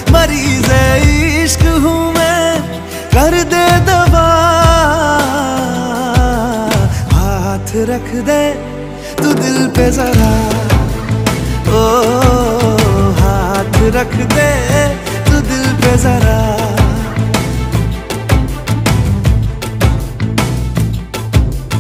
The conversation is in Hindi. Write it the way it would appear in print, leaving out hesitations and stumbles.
मरीज़ इश्क हूँ मैं, कर दे दवा। हाथ रख दे तू दिल पे जरा, ओ हाथ रख दे तू दिल पे जरा।